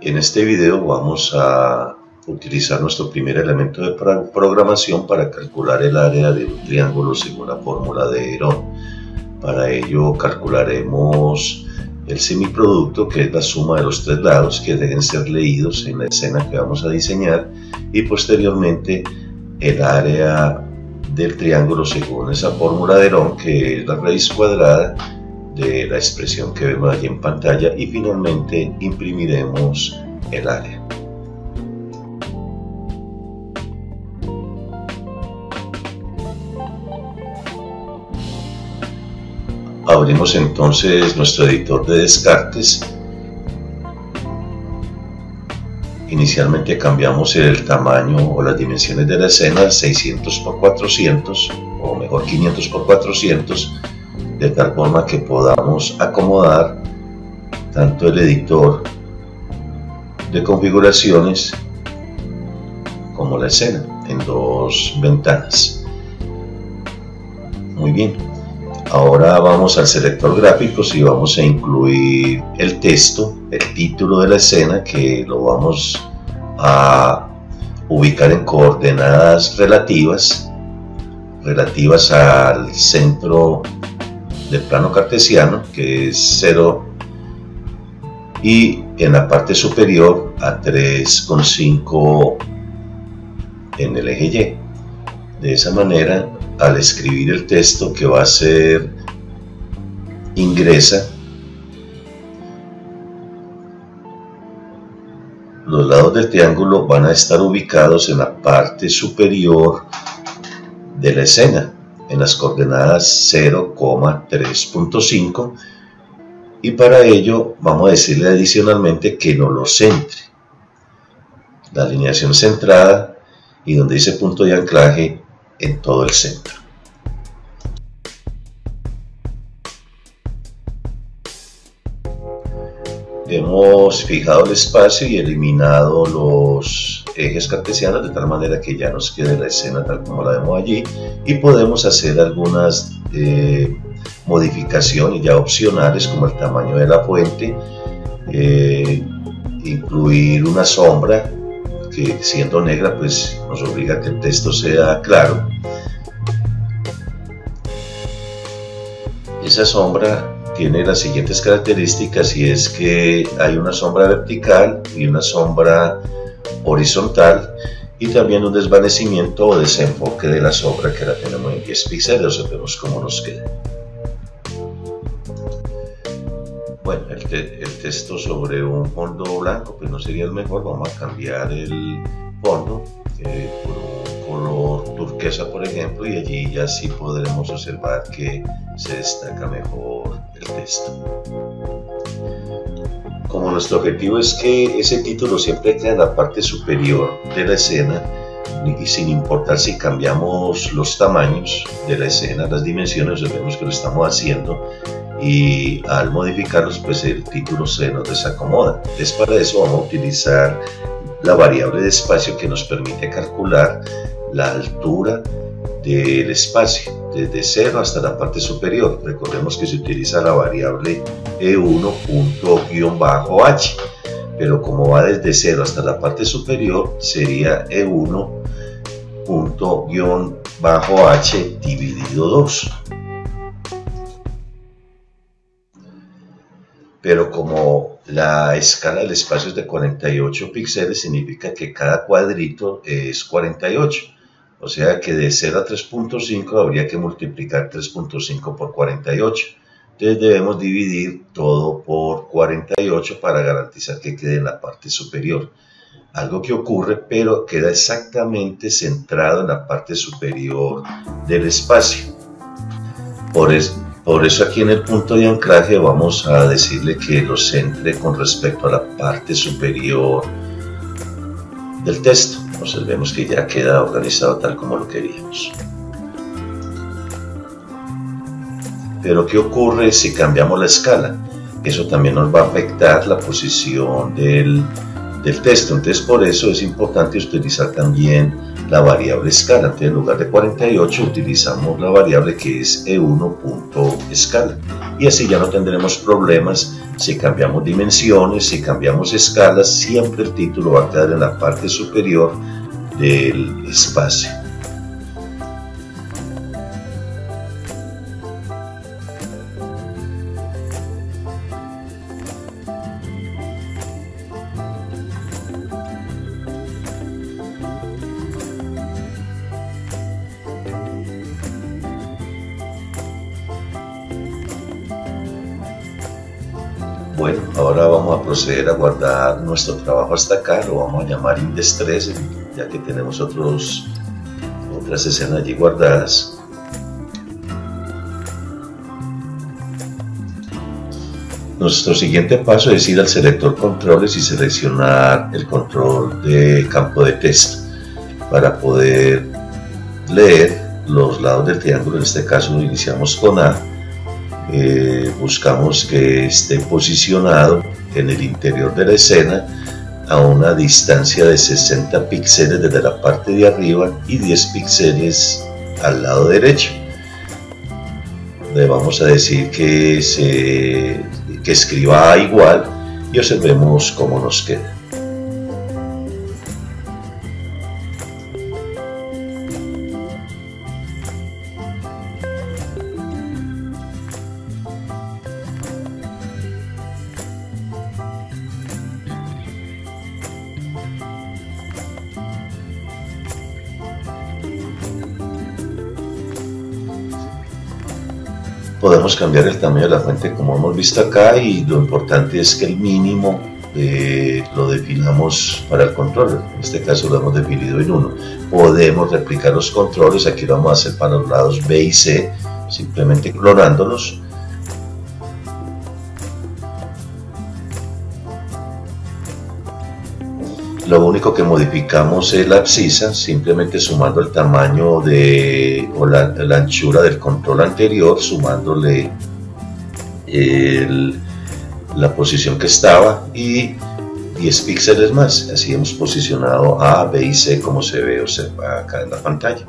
En este video vamos a utilizar nuestro primer elemento de programación para calcular el área de un triángulo según la fórmula de Herón. Para ello calcularemos el semiproducto, que es la suma de los tres lados que deben ser leídos en la escena que vamos a diseñar, y posteriormente el área del triángulo según esa fórmula de Herón, que es la raíz cuadrada de la expresión que vemos allí en pantalla, y finalmente imprimiremos el área. Abrimos entonces nuestro editor de descartes. Inicialmente cambiamos el tamaño o las dimensiones de la escena 600 por 400, o mejor 500 por 400, de tal forma que podamos acomodar tanto el editor de configuraciones como la escena en dos ventanas. Muy bien, ahora vamos al selector gráficos y vamos a incluir el texto, el título de la escena, que lo vamos a ubicar en coordenadas relativas al centro del plano cartesiano, que es 0, y en la parte superior a 3,5 en el eje Y. De esa manera, al escribir el texto, que va a ser ingresa, los lados del triángulo van a estar ubicados en la parte superior de la escena, en las coordenadas 0,3.5, y para ello vamos a decirle adicionalmente que nos lo centre. La alineación centrada y donde dice punto de anclaje en todo el centro. Hemos fijado el espacio y eliminado los ejes cartesianos de tal manera que ya nos quede la escena tal como la vemos allí, y podemos hacer algunas modificaciones ya opcionales, como el tamaño de la fuente, incluir una sombra que, siendo negra, pues nos obliga a que el texto sea claro. Esa sombra tiene las siguientes características, y es que hay una sombra vertical y una sombra horizontal, y también un desvanecimiento o desenfoque de la sombra, que la tenemos en 10 píxeles. Vemos cómo nos queda. Bueno, el texto sobre un fondo blanco pues no sería el mejor. Vamos a cambiar el fondo por un color turquesa, por ejemplo, y allí ya sí podremos observar que se destaca mejor el texto. Como nuestro objetivo es que ese título siempre quede en la parte superior de la escena, y sin importar si cambiamos los tamaños de la escena, las dimensiones, vemos que lo estamos haciendo, y al modificarlos pues el título se nos desacomoda. Entonces, para eso vamos a utilizar la variable de espacio, que nos permite calcular la altura del espacio desde 0 hasta la parte superior. Recordemos que se utiliza la variable E1.-h, pero como va desde 0 hasta la parte superior, sería E1.-h dividido 2. Pero como la escala del espacio es de 48 píxeles, significa que cada cuadrito es 48. O sea que de 0 a 3.5 habría que multiplicar 3.5 por 48. Entonces debemos dividir todo por 48 para garantizar que quede en la parte superior. Algo que ocurre, pero queda exactamente centrado en la parte superior del espacio. Por eso aquí en el punto de anclaje vamos a decirle que lo centre con respecto a la parte superior del texto. Observemos que ya queda organizado tal como lo queríamos. Pero ¿qué ocurre si cambiamos la escala? Eso también nos va a afectar la posición del texto. Entonces, por eso es importante utilizar también la variable escala. Entonces, en lugar de 48 utilizamos la variable que es e1.escala, y así ya no tendremos problemas si cambiamos dimensiones, si cambiamos escalas. Siempre el título va a quedar en la parte superior del espacio. Bueno, ahora vamos a proceder a guardar nuestro trabajo hasta acá. Lo vamos a llamar Index 3, ya que tenemos otras escenas allí guardadas. Nuestro siguiente paso es ir al selector controles y seleccionar el control de campo de texto para poder leer los lados del triángulo. En este caso iniciamos con A. Buscamos que esté posicionado en el interior de la escena a una distancia de 60 píxeles desde la parte de arriba y 10 píxeles al lado derecho. Le vamos a decir que escriba A igual y observemos cómo nos queda. Podemos cambiar el tamaño de la fuente como hemos visto acá, y lo importante es que el mínimo lo definamos para el control. En este caso lo hemos definido en 1. Podemos replicar los controles. Aquí lo vamos a hacer para los lados B y C, simplemente clonándolos. Lo único que modificamos es la abscisa, simplemente sumando el tamaño o la anchura del control anterior, sumándole la posición que estaba y 10 píxeles más. Así hemos posicionado A, B y C como se ve acá en la pantalla.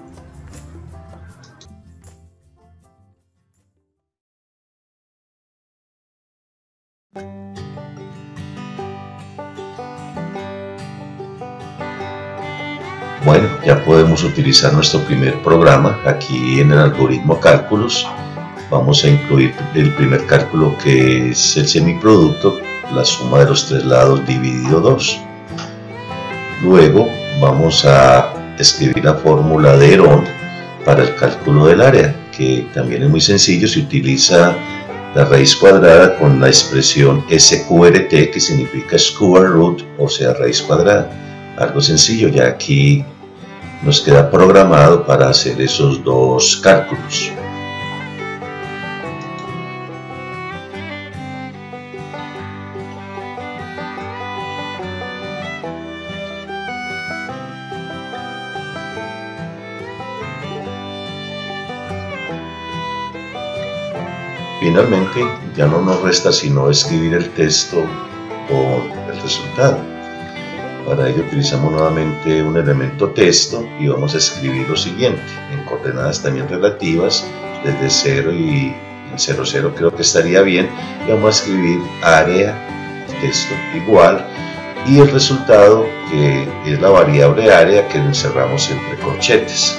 Bueno, ya podemos utilizar nuestro primer programa. Aquí en el algoritmo cálculos vamos a incluir el primer cálculo, que es el semiproducto, la suma de los tres lados dividido 2. Luego vamos a escribir la fórmula de Herón para el cálculo del área, que también es muy sencillo. Se utiliza la raíz cuadrada con la expresión SQRT, que significa square root, o sea, raíz cuadrada. Algo sencillo, ya aquí nos queda programado para hacer esos dos cálculos. Finalmente, ya no nos resta sino escribir el texto con el resultado. Para ello utilizamos nuevamente un elemento texto y vamos a escribir lo siguiente, en coordenadas también relativas, desde 0 y en 0, 0 creo que estaría bien, y vamos a escribir área, texto igual, y el resultado, que es la variable área, que lo encerramos entre corchetes.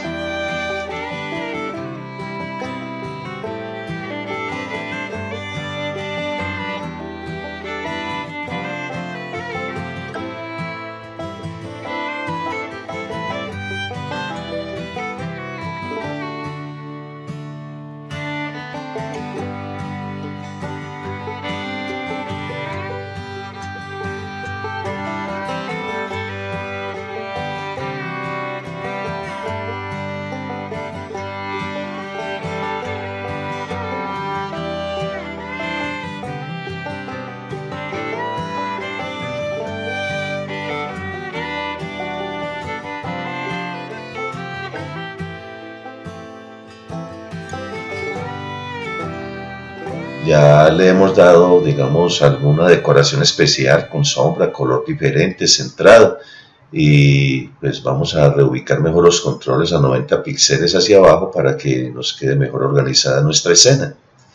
Ya le hemos dado, digamos, alguna decoración especial con sombra, color diferente, centrado, y pues vamos a reubicar mejor los controles a 90 píxeles hacia abajo para que nos quede mejor organizada nuestra escena.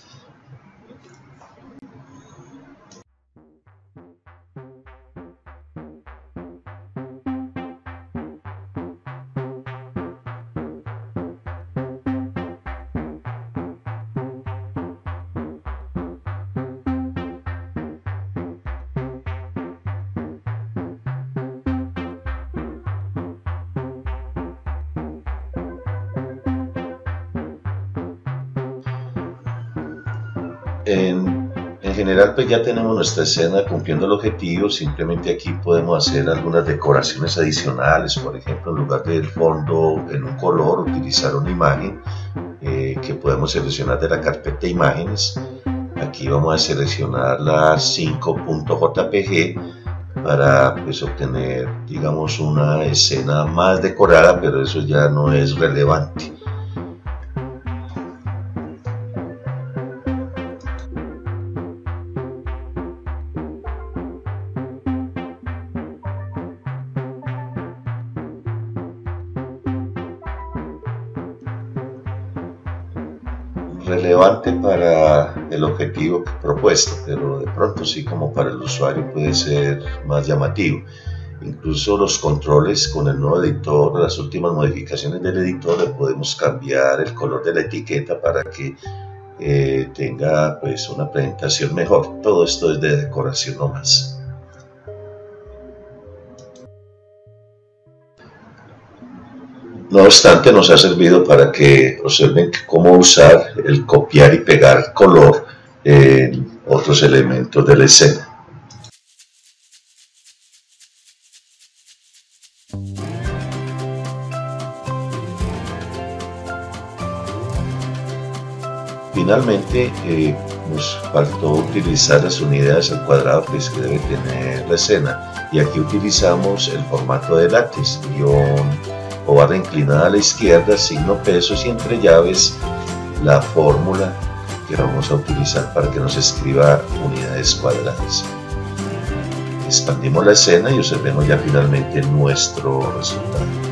En general pues ya tenemos nuestra escena cumpliendo el objetivo. Simplemente aquí podemos hacer algunas decoraciones adicionales. Por ejemplo, en lugar del fondo en un color, utilizar una imagen que podemos seleccionar de la carpeta imágenes. Aquí vamos a seleccionar la 5.jpg para pues obtener, digamos, una escena más decorada, pero eso ya no es relevante. Relevante para el objetivo propuesto, pero de pronto sí, como para el usuario puede ser más llamativo. Incluso los controles con el nuevo editor, las últimas modificaciones del editor, le podemos cambiar el color de la etiqueta para que tenga pues una presentación mejor. Todo esto es de decoración nomás. No obstante, nos ha servido para que observen cómo usar el copiar y pegar color en otros elementos de la escena. Finalmente, nos faltó utilizar las unidades al cuadrado que debe tener la escena, y aquí utilizamos el formato de látex, guión o barra inclinada a la izquierda, signo pesos, y entre llaves la fórmula que vamos a utilizar para que nos escriba unidades cuadradas. Expandimos la escena y observemos ya finalmente nuestro resultado.